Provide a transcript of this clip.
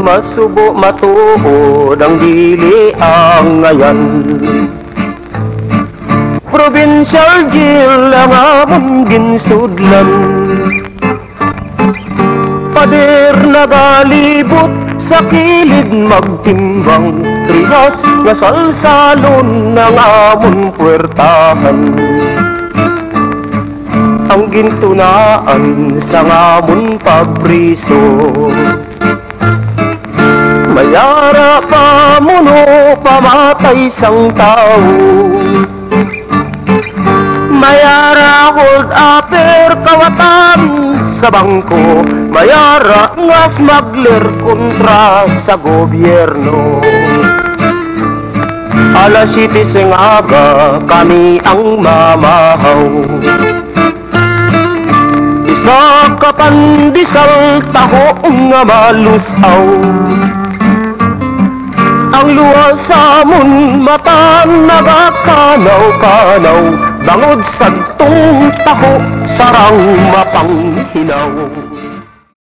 masubo matuod ang dili ang ngayan. Provincial jail ang among ginsudlan, pader nagalibot sa kilid magtimbang, trihas nga salsalon ng amon puwertahan. Ang gintunaan sa ngamon pagpriso, mayara pamuno pamatay sang tao, mayara hold upper kawatan sa bangko, mayara nga smuggler kontra sa gobyerno. Alas 7 sing aga kami ang mamahaw, isa ka pandisal taho nga malusaw. Ang luwas sa amon mata nagakanaw-kanaw, bangod sa tong taho sarang mapanghinaw.